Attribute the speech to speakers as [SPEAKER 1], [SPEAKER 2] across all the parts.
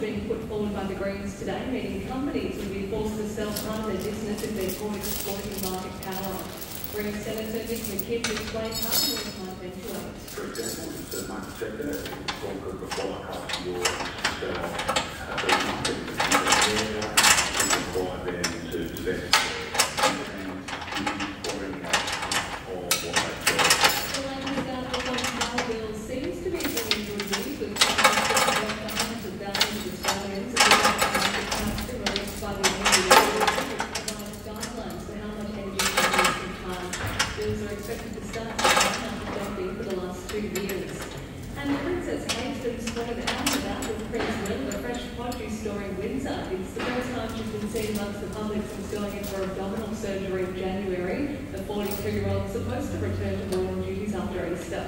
[SPEAKER 1] being put forward by the Greens today, meaning companies would be forced to sell part of their business if they're caught exploiting market power. Greens Senator Nick McKibb explained how the rules might eventuate.
[SPEAKER 2] For example, in the market sector, it's all good before I come to your sell these markets and require them to invest
[SPEAKER 1] surgery in January. The 42-year-old is supposed to return to normal duties after Easter.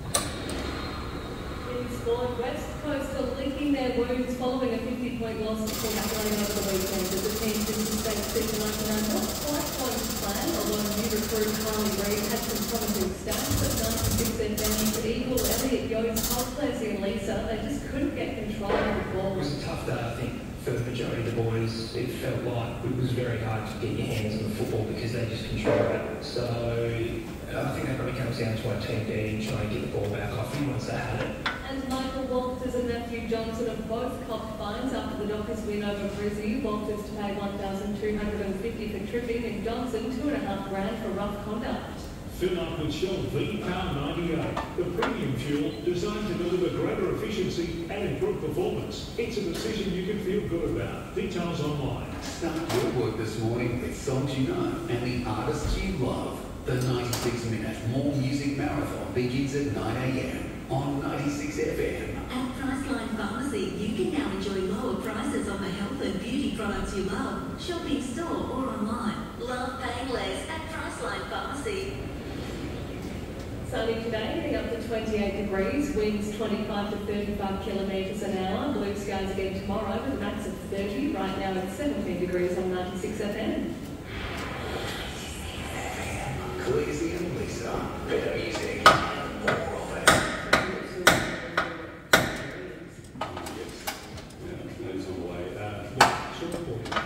[SPEAKER 1] In sport, West Coast are licking their wounds following a 50-point loss to Port Adelaide over the weekend as the team didn't state season opener not quite going to plan, although new recruit Harley Reid had some promising stats at 96 advantage. Eagle, Elliot Yost, Holtlesy and Lisa, they just couldn't get control of the ball.
[SPEAKER 3] It was a tough day, I think. For the majority of the boys, it felt like it was very hard to get your hands on the football because they just controlled it. So I think that probably comes down to our team D trying to get the ball back off them once they had it.
[SPEAKER 1] And Michael Walters and Matthew Johnson have both copped fines after the Dockers win over Brizzy. Walters to pay $1,250 for tripping and Johnson $2,500 for rough conduct.
[SPEAKER 4] Fill up with Shell V-Power 98, the premium fuel designed to deliver greater efficiency and improve performance. It's a decision you can feel good about. Details online.
[SPEAKER 5] Start your work this morning with songs you know and the artists you love. The 96-minute More Music Marathon begins at 9 a.m. on 96 FM.
[SPEAKER 6] At Priceline Pharmacy, you can now enjoy lower prices on the health and beauty products you love. Shop in store or online. Love paying less at Priceline Pharmacy.
[SPEAKER 1] Sunny today, heading up to 28 degrees, winds 25 to 35 kilometres an hour. Blue skies again tomorrow with a max of 30. Right now it's 17 degrees on 96 FM.
[SPEAKER 5] Crazy and Lisa, better music, more of it.
[SPEAKER 4] Those all the way. Short point.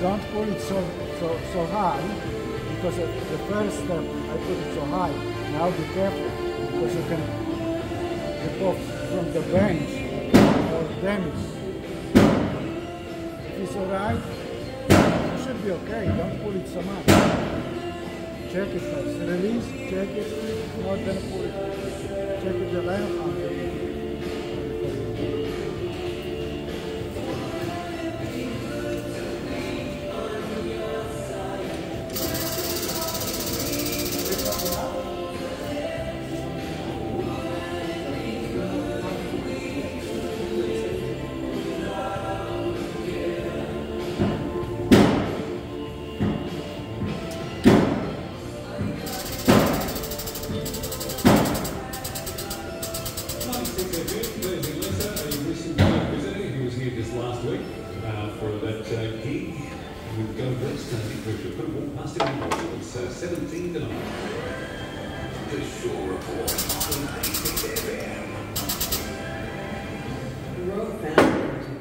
[SPEAKER 7] don't put it so high, because at the first step I put it so high. Now be careful, because you can rip off from the bench or damage. If it's alright, it should be okay. Don't pull it so much. Check it first. Release, check it, not then pull it. Check it the length on it.
[SPEAKER 5] It's 17 tonight. The Shore Report on 96 FM.
[SPEAKER 8] Royal Family.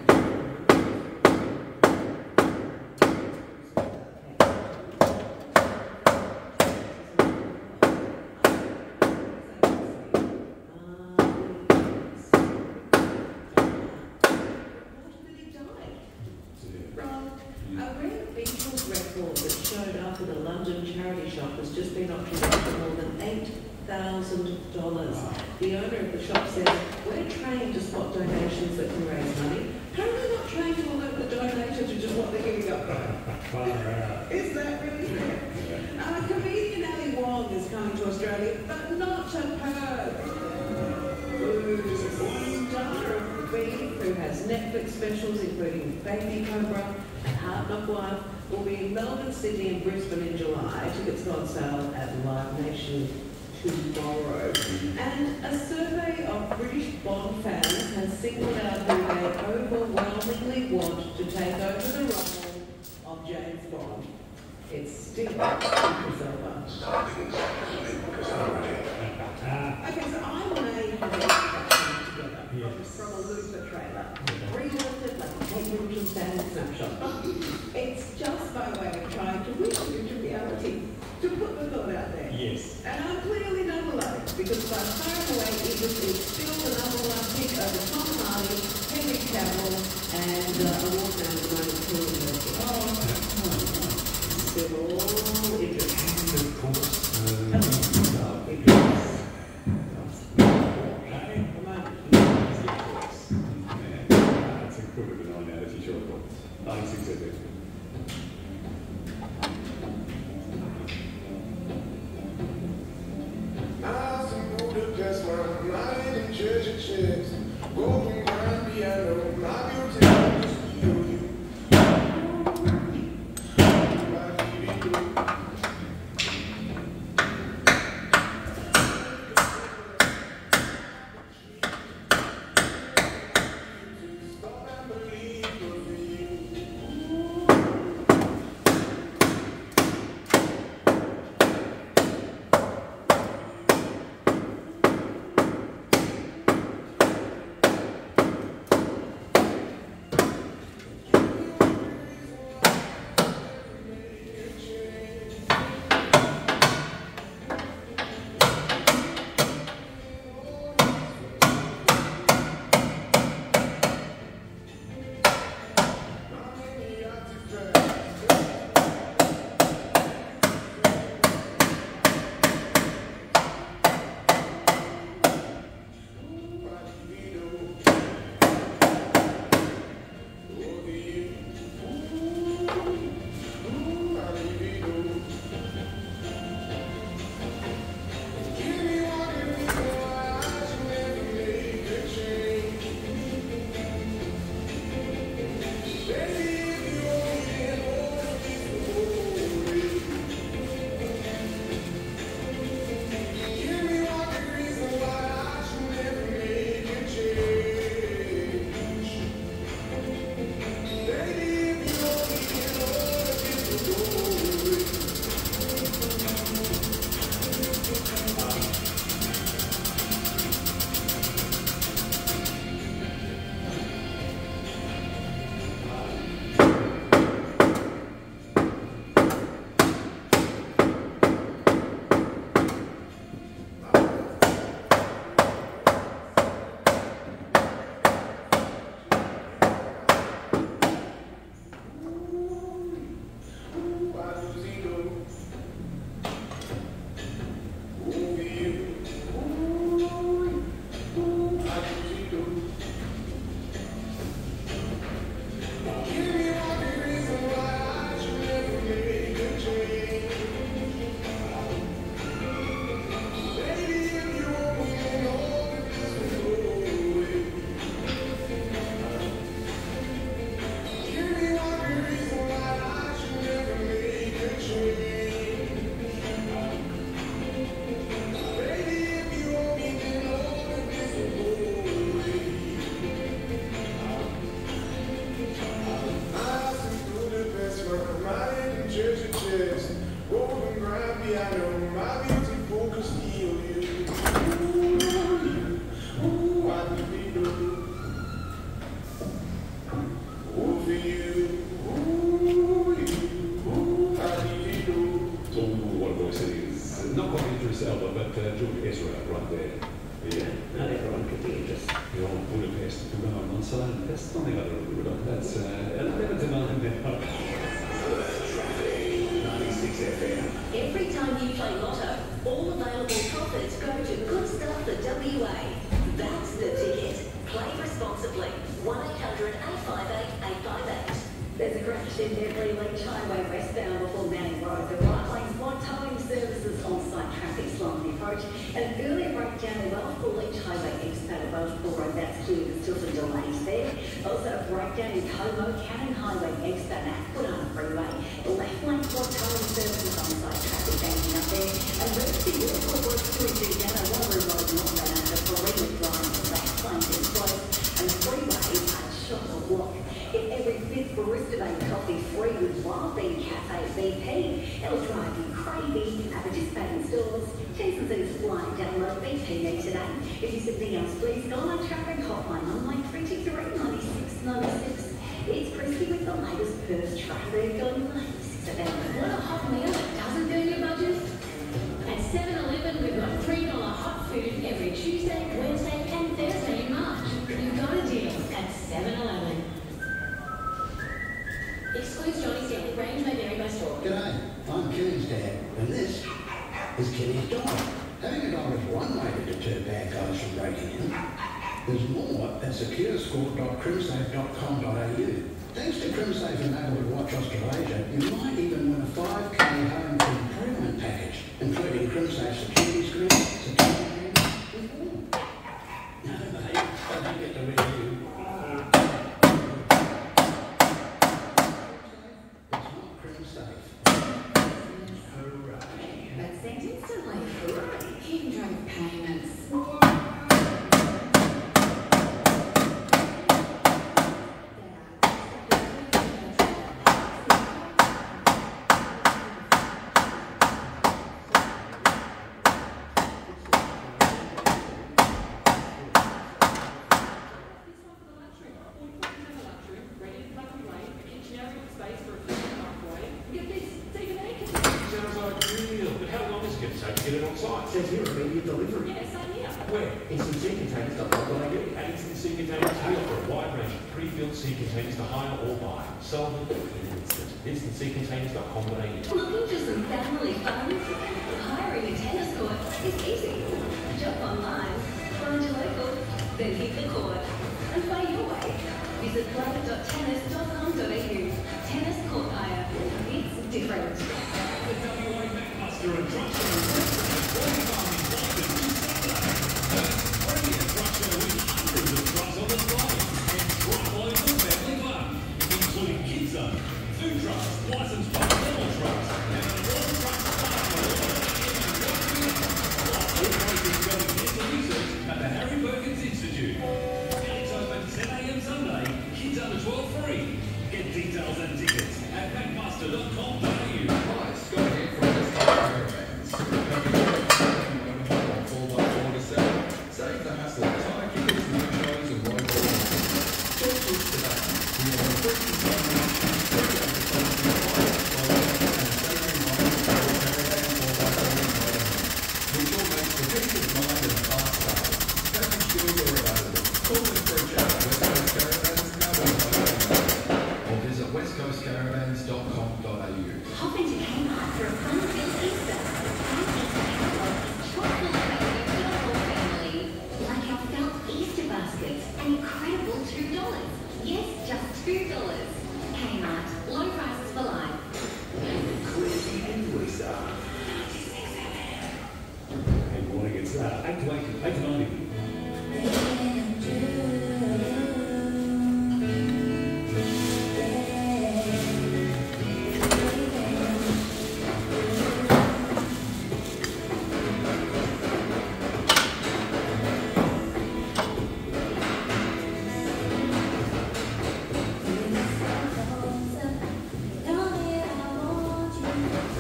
[SPEAKER 8] Has just been auctioned off for more than $8,000. The owner of the shop says, we're trained to spot donations that can raise money. Apparently not trained to alert the donator to just what they're giving up for. Is that really fair? Comedian Ali Wong is coming to Australia, but not to Perth. Who's a star of Beef, who has Netflix specials including Baby Cobra and Hard Knock Wife, will be in Melbourne, Sydney and Brisbane in July. Tickets go on sale at Live Nation tomorrow. And a survey of British Bond fans has singled out who they overwhelmingly want to take over the role of James Bond. It's still Idris Elba. Okay, so I may have together from a Luther trailer. Reworked it like a television stand snapshot. It's just by way of trying to whisk it into reality, to put the thought out there.
[SPEAKER 4] Yes.
[SPEAKER 8] And I'm clearly not alone, because by far and away Idris is still the #1 pick over Tom Hardy, Henry Cavill, and award man at the moment, Cillian Murphy. Still all Idris.
[SPEAKER 5] And of course,
[SPEAKER 8] Idris.
[SPEAKER 4] That's incredible on now, that's your short report. 96 FM. not quite Idris Elba, but George Ezra right there. Yeah, not everyone could be Idris. The old Budapest to go on one side. That's not the other Budapest. That's 11 to 9 now. 96 FM.
[SPEAKER 6] Every time you play Lotto, all available profits go to Good Stuff for WA. That's the ticket. Play responsibly. 1-800-858-858. There's a crash in Beverley Leach Highway westbound before Manning Road. The right lane spot towing services on-site traffic slowing approach. An earlier breakdown as well for Leach Highway eastbound at Welshpool Road. That's clear. There's still some delays there. Also a breakdown in Como, Cannon Highway eastbound at Quinana Freeway. The left lane spot towing services on-site traffic banking up there. And emergency vehicle works through Giuliano, Waterloo Road, northbound after Florida Line. The left lane is closed. And the freeway is at chock-a-block. Get every fifth barista-made coffee free with Wild Bean Cafe BP. It'll drive you crazy at participating stores. T&C's fly download BP Me today. If you something else, please go on traffic hotline on line 323 96 96. It's Christy with the latest Perth traffic on 96 FM.
[SPEAKER 9] Want a hot meal that doesn't burn your budget? At 7-Eleven, we've got $3 hot food every Tuesday, Wednesday and Thursday in March. You've got a deal at 7-Eleven. Excludes Johnny's Daily. Range may vary by store.
[SPEAKER 10] G'day, I'm Kenny's dad, and this is Kenny's dog. Having a dog is one way to deter bad guys from breaking in. There's more at securescore.crimsafe.com.au. Thanks to Crimsafe and Neighbourhood Watch Australasia, you might even win a 5K home improvement package, including Crimsafe security screen, security cameras, and more. No, mate, I don't get to review.
[SPEAKER 9] That's sent instantly. Hooray! Hindrance payments.
[SPEAKER 4] Says here immediate delivery.
[SPEAKER 1] Yeah, same here.
[SPEAKER 4] Where? Instant sea containers to local AU. At Instant Sea Containers, we offer a wide range of pre-filled sea containers to hire or buy. Sell them in an instant. InstantSeaContainers.com.au.
[SPEAKER 6] Looking for some family fun? Hiring a tennis court is easy. Jump online, find your local, then hit the court and play your way. Visit play.tennis.com.au. Tennis court hire. It's different.
[SPEAKER 4] The WA McMaster and Truck Show is hundreds of trucks on display and truck local family fun, including Kids Zone, food trucks, licensed by normal trucks, and the water trucks all prices going into research at the Harry Perkins Institute. Gates open 10 a.m. Sunday, kids under 12 free. Get details and tickets at macmaster.com.au.
[SPEAKER 11] Hi, Scott here from West Coast Caravans. Save the hassle. Tire kickers, no shows, and low ball. Talk to us today. We have a free consignment, free advertising, and saving money for caravans or by selling motorhomes. Which all makes for peace of mind and a fast start. Package deals are available. Call them for a chat at West Coast Caravans, or visit westcoastcaravans.com.au.
[SPEAKER 6] Hop into Kmart for a fun-filled Easter. Like our felt Easter baskets, an incredible $2. Yes, just $2. Kmart, low prices for life.
[SPEAKER 5] Cliffy and Lisa.
[SPEAKER 4] Good morning, it's 8 to 90.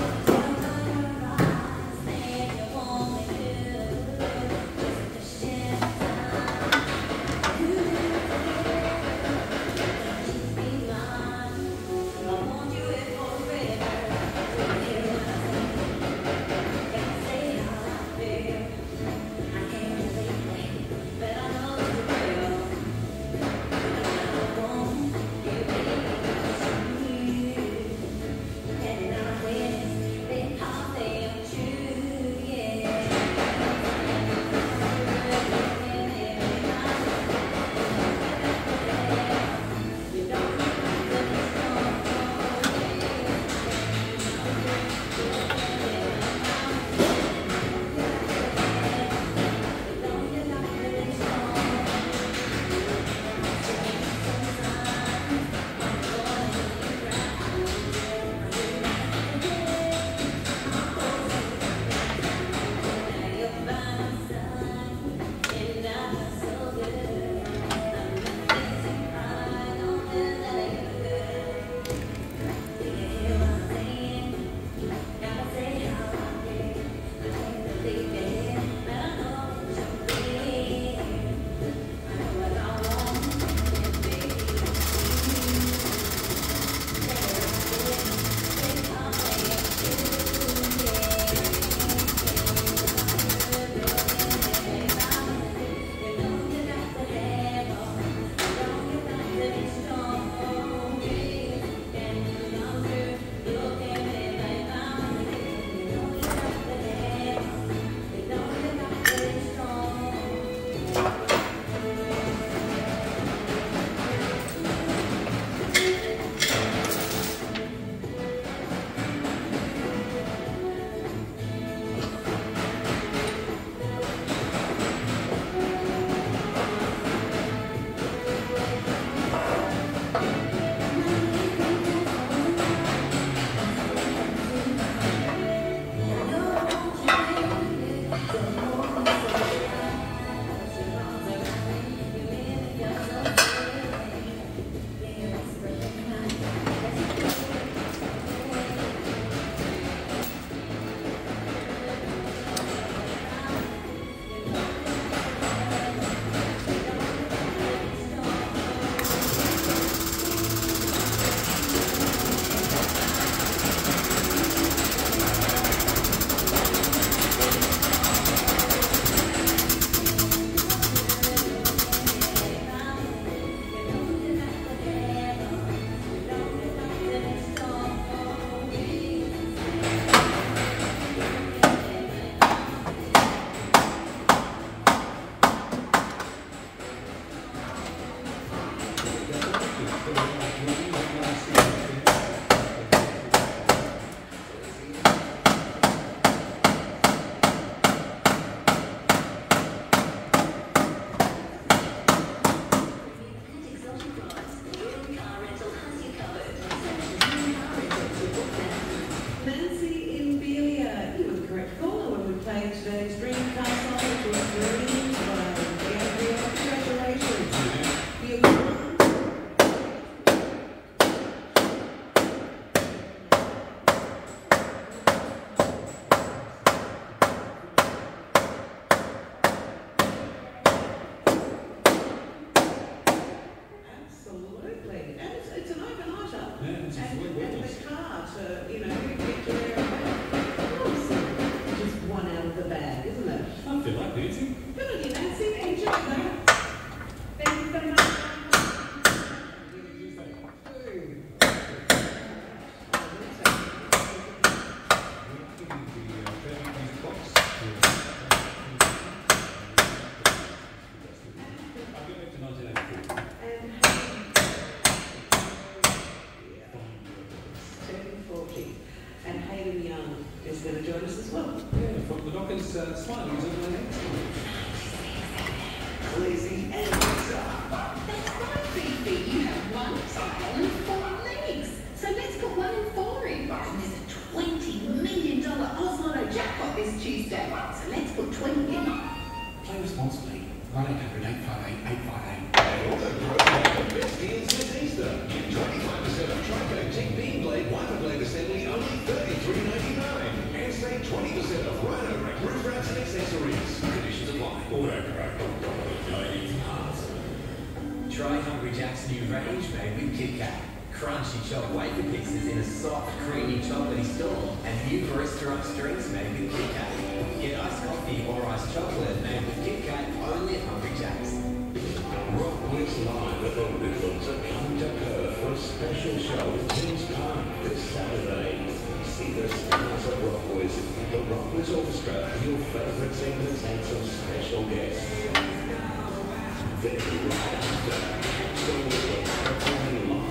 [SPEAKER 6] Yeah.
[SPEAKER 4] Nancy.
[SPEAKER 8] Good on you, Nancy. Enjoy that.
[SPEAKER 1] Thank you so much.
[SPEAKER 8] And Hayden Young is going to join us as well.
[SPEAKER 4] Yeah, from the Dockers smiling is over the next.
[SPEAKER 5] Lizzie and Lisa.
[SPEAKER 9] That's right, Fifi. You have one tail and 4 legs. So let's put 1 in 4 in. And there's a $20 million Osmodo jackpot this Tuesday. So let's put 20 in.
[SPEAKER 5] Play responsibly. 1-800-858-858.
[SPEAKER 11] The best deals this Easter. Get 25% off Trico Tick Beam Blade Wiper Blade Assembly only $33.99. And save 20% off Rhino Rack roof racks and accessories. Conditions apply.
[SPEAKER 12] Try Hungry Jack's new range made with Kit Kat. Crunchy chopped wafer pieces in a soft, creamy, chocolatey storm, and new barista-iced drinks made with Kit Kat. Get iced coffee or iced chocolate made with Kit Kat only at Hungry Jack's.
[SPEAKER 11] Rockwiz Live at the Woodlands are coming to Perth for a special show in Kings Park this Saturday. See the stars at Rockwiz, the Rockwiz Orchestra, your favourite singers and some special guests. Then right after, so we're performing live